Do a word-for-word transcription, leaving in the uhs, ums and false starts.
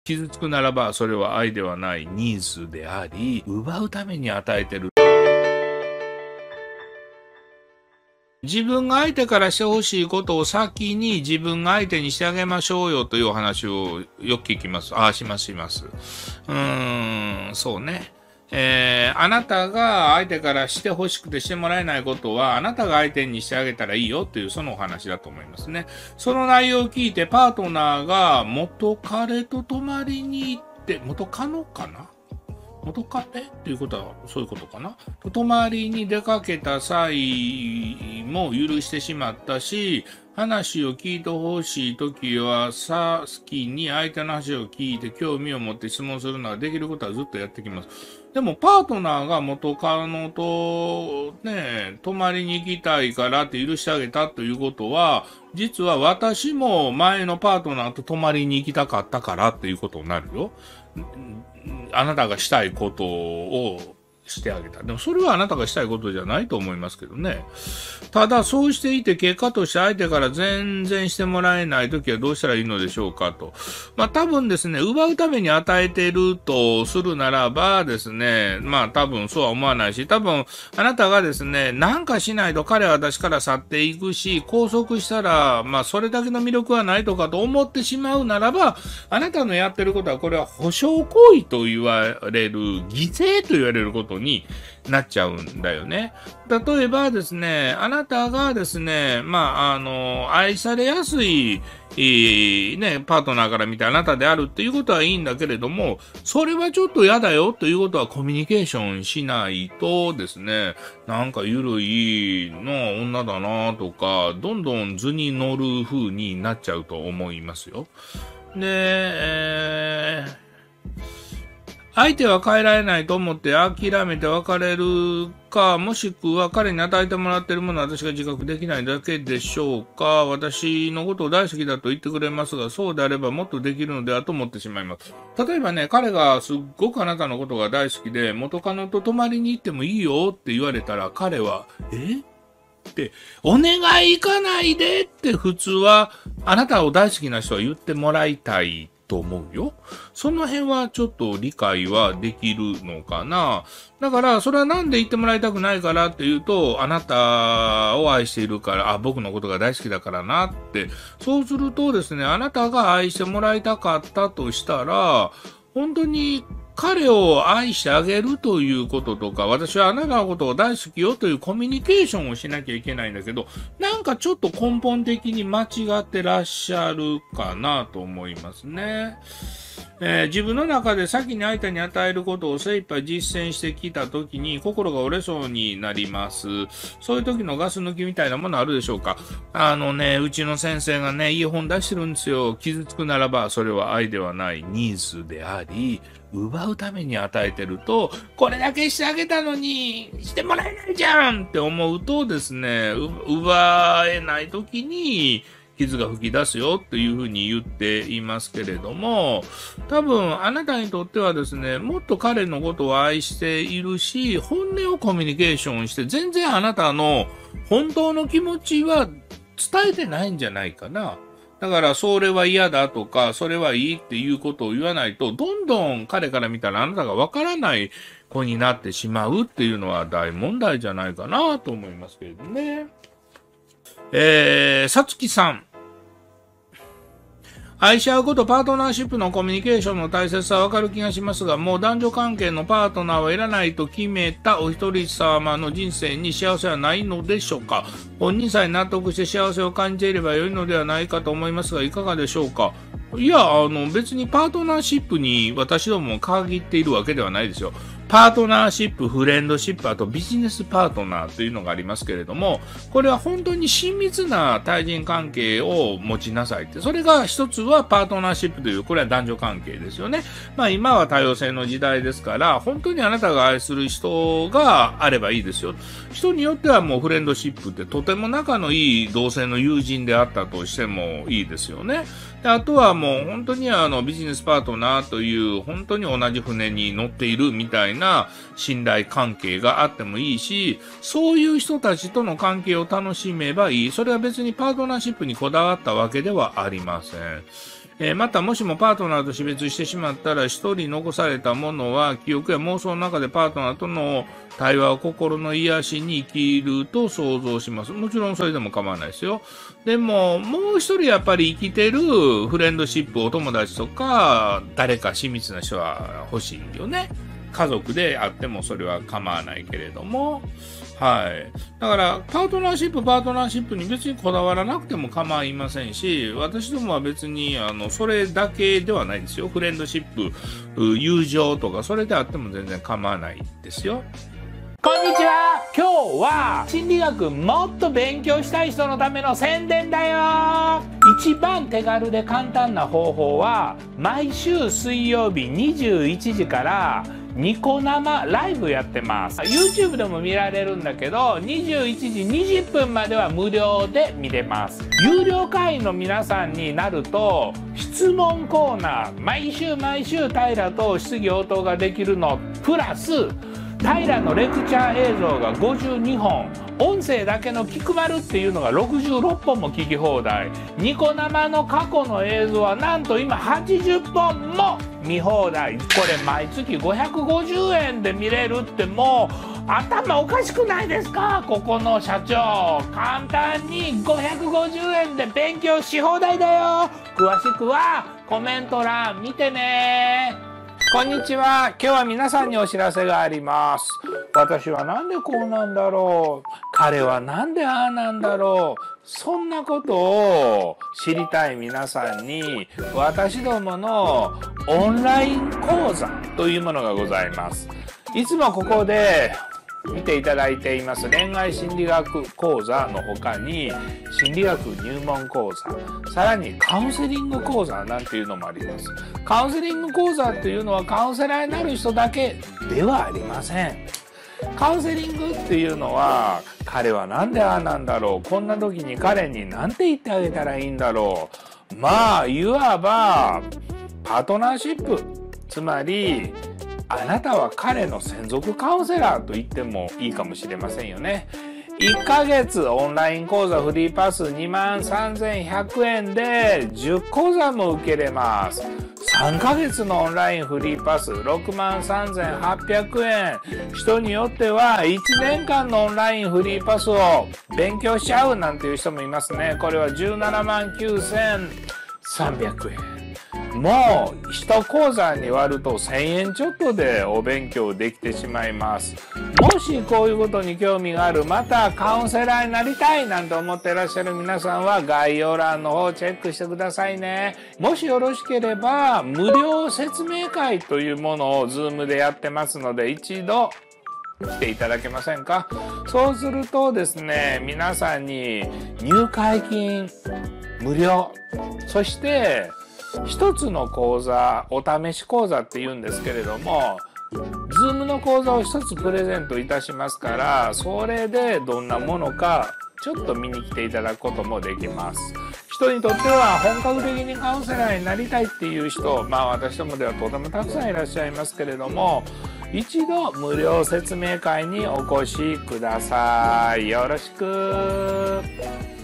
傷つくならばそれは愛ではないニーズであり、奪うために与えてる。自分が相手からしてほしいことを先に自分が相手にしてあげましょうよというお話をよく聞きます。ああ、します、します。うーん、そうね。えー、あなたが相手からしてほしくてしてもらえないことは、あなたが相手にしてあげたらいいよというそのお話だと思いますね。その内容を聞いてパートナーが元彼と泊まりに行って、元カノかな元カレっていうことはそういうことかな。泊まりに出かけた際も許してしまったし、話を聞いてほしいときはさ好きに相手の話を聞いて興味を持って質問するのはできることはずっとやってきます。でもパートナーが元カノとね、泊まりに行きたいからって許してあげたということは、実は私も前のパートナーと泊まりに行きたかったからっていうことになるよ。あなたがしたいことをしてあげた。でもそれはあなたがしたいことじゃないと思いますけどね。ただそうしていて結果として相手から全然してもらえないときはどうしたらいいのでしょうかと。まあ多分ですね、奪うために与えているとするならばですね、まあ多分そうは思わないし、多分あなたがですね、なんかしないと彼は私から去っていくし、拘束したら、まあそれだけの魅力はないとかと思ってしまうならば、あなたのやってることはこれは保証行為と言われる、犠牲と言われることになっちゃうんだよね。例えばですね、あなたがですね、まあ、あの、愛されやすい、えー、ね、パートナーから見てあなたであるっていうことはいいんだけれども、それはちょっと嫌だよということはコミュニケーションしないとですね、なんかゆるいの女だなとか、どんどん図に乗る風になっちゃうと思いますよ。で、えー相手は変えられないと思って諦めて別れるか、もしくは彼に与えてもらっているものは私が自覚できないだけでしょうか。私のことを大好きだと言ってくれますが、そうであればもっとできるのではと思ってしまいます。例えばね、彼がすっごくあなたのことが大好きで、元カノと泊まりに行ってもいいよって言われたら、彼は、えって、お願い行かないでって普通は、あなたを大好きな人は言ってもらいたい。と思うよ。その辺はちょっと理解はできるのかな。だから、それはなんで言ってもらいたくないからっていうと、あなたを愛しているから、あ、僕のことが大好きだからなって。そうするとですね、あなたが愛してもらいたかったとしたら、本当に彼を愛してあげるということとか、私はあなたのことを大好きよというコミュニケーションをしなきゃいけないんだけど、なんかちょっと根本的に間違ってらっしゃるかなと思いますね。えー、自分の中で先に相手に与えることを精一杯実践してきたときに心が折れそうになります。そういう時のガス抜きみたいなものあるでしょうか。あのね、うちの先生がね、いい本出してるんですよ。傷つくならばそれは愛ではないニーズであり、奪うために与えてると、これだけしてあげたのにしてもらえないじゃんって思うとですね、奪えない時に傷が吹き出すよっていうふうに言っていますけれども、多分あなたにとってはですね、もっと彼のことを愛しているし、本音をコミュニケーションして、全然あなたの本当の気持ちは伝えてないんじゃないかな。だから、それは嫌だとか、それはいいっていうことを言わないと、どんどん彼から見たらあなたがわからない子になってしまうっていうのは大問題じゃないかなと思いますけれどね。えー、さつきさん。愛し合うこと、パートナーシップのコミュニケーションの大切さはわかる気がしますが、もう男女関係のパートナーはいらないと決めたお一人様の人生に幸せはないのでしょうか。本人さえ納得して幸せを感じていれば良いのではないかと思いますが、いかがでしょうか。いや、あの、別にパートナーシップに私ども限っているわけではないですよ。パートナーシップ、フレンドシップ、あとビジネスパートナーというのがありますけれども、これは本当に親密な対人関係を持ちなさいって。それが一つはパートナーシップという、これは男女関係ですよね。まあ今は多様性の時代ですから、本当にあなたが愛する人があればいいですよ。人によってはもうフレンドシップってとても仲のいい同性の友人であったとしてもいいですよね。であとはもう本当にあのビジネスパートナーという本当に同じ船に乗っているみたいな信頼関係があってもいいし、そういう人たちとの関係を楽しめばいい。それは別にパートナーシップにこだわったわけではありません。 えー、またもしもパートナーと死別してしまったら、一人残されたものは記憶や妄想の中でパートナーとの対話を心の癒しに生きると想像します。もちろんそれでも構わないですよ。でも、もう一人やっぱり生きてるフレンドシップ、お友達とか、誰か親密な人は欲しいよね。家族であってもそれは構わないけれども。はい。だから、パートナーシップ、パートナーシップに別にこだわらなくても構いませんし、私どもは別に、あの、それだけではないですよ。フレンドシップ、友情とか、それであっても全然構わないですよ。こんにちは。今日は心理学もっと勉強したい人のための宣伝だよ。一番手軽で簡単な方法は、毎週水曜日にじゅういちじからニコ生ライブやってます。 YouTube でも見られるんだけど、にじゅういちじにじゅっぷんまでは無料で見れます。有料会員の皆さんになると、質問コーナー毎週毎週平と質疑応答ができるのプラス、平のレクチャー映像がごじゅうにほん、音声だけの聞くまるっていうのがろくじゅうろっぽんも聞き放題。ニコ生の過去の映像はなんと今はちじゅっぽんも見放題。これ毎月ごひゃくごじゅうえんで見れるって、もう頭おかしくないですか、ここの社長。簡単にごひゃくごじゅうえんで勉強し放題だよ。詳しくはコメント欄見てね。こんにちは。今日は皆さんにお知らせがあります。私はなんでこうなんだろう。彼はなんでああなんだろう。そんなことを知りたい皆さんに、私どものオンライン講座というものがございます。いつもここで見ていただいています恋愛心理学講座の他に、心理学入門講座、さらにカウンセリング講座なんていうのもあります。カウンセリング講座っていうのはカウンセラーになる人だけではありません。カウンセリングっていうのは、彼はなんでああなんだろう、こんな時に彼に何て言ってあげたらいいんだろう、まあいわばパートナーシップ、つまりあなたは彼の専属カウンセラーと言ってもいいかもしれませんよね。いっかげつオンライン講座フリーパスにまんさんぜんひゃくえんでじゅっこうざも受けれます。さんかげつのオンラインフリーパスろくまんさんぜんはっぴゃくえん。人によってはいちねんかんのオンラインフリーパスを勉強しちゃうなんていう人もいますね。これはじゅうななまんきゅうせんさんびゃくえん。もういち講座に割るとせんえんちょっとでお勉強できてしまいます。もしこういうことに興味がある、またカウンセラーになりたいなんて思ってらっしゃる皆さんは概要欄の方をチェックしてくださいね。もしよろしければ無料説明会というものを Zoom でやってますので、一度来ていただけませんか。そうするとですね、皆さんに入会金無料、そして一つの講座、お試し講座って言うんですけれども、Zoom の講座を一つプレゼントいたしますから、それでどんなものかちょっと見に来ていただくこともできます。人にとっては本格的にカウンセラーになりたいっていう人、まあ私どもではとてもたくさんいらっしゃいますけれども、一度無料説明会にお越しください。よろしく。